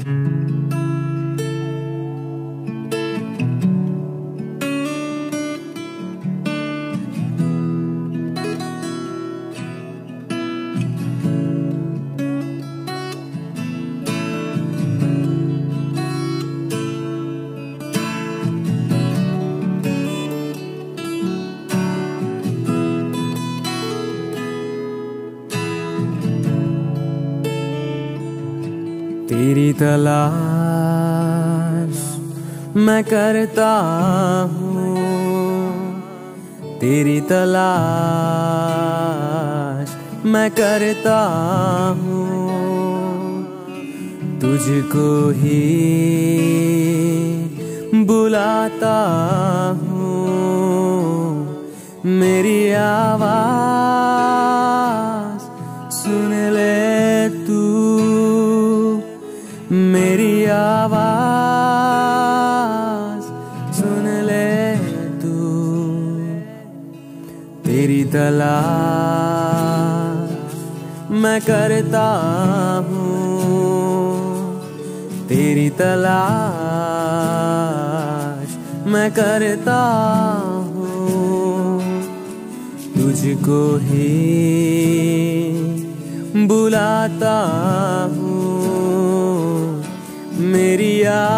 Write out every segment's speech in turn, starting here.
तेरी तलाश मैं करता हूँ, तेरी तलाश मैं करता हूँ, तुझको ही बुलाता हूँ। मेरी आवाज़ सुन ले तू, मेरी आवाज़ सुन ले तू। तेरी तलाश मैं करता हूँ, तेरी तलाश मैं करता हूँ, तुझको ही बुलाता हूँ। मेरी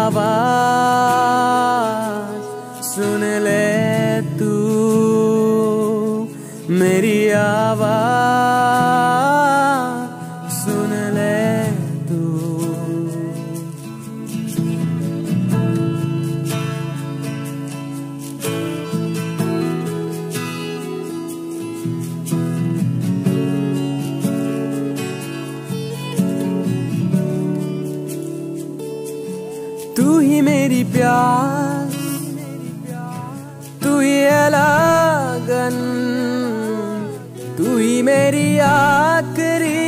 आवाज़ सुन ले तू, मेरी आवाज़ सुन ले तू। तू ही मेरी प्यास, तू ही है लगन, तू ही मेरी आखिरी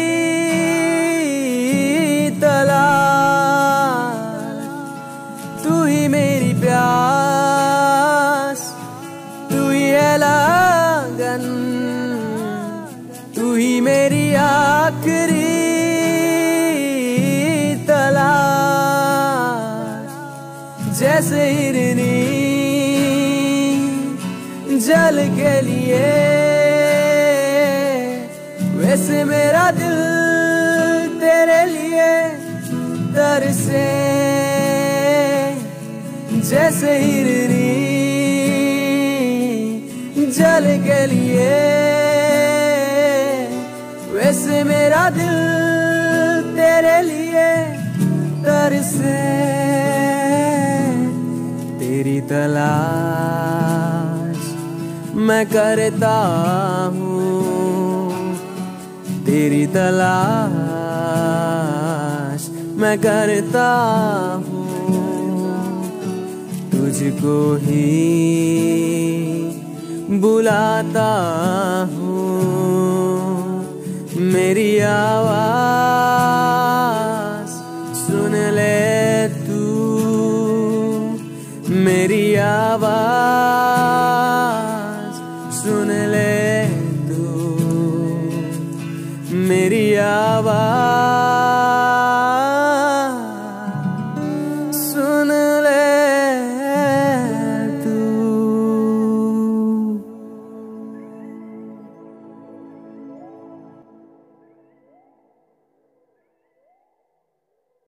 तलाश। तू ही मेरी प्यास, तू ही है लगन, तू ही मेरी आखिरी तलाश। जैसे हिरनी जल के लिए, वैसे मेरा दिल तेरे लिए तरसे। जैसे हिरनी जल के लिए, वैसे मेरा दिल तेरे लिए तरसे। तेरी तलाश मैं करता हूँ, तेरी तलाश मैं करता हूँ, तुझको ही बुलाता हूँ। मेरी आवाज़ सुन ले तू, मेरी आवाज़ सुन ले तू, मेरी आवाज़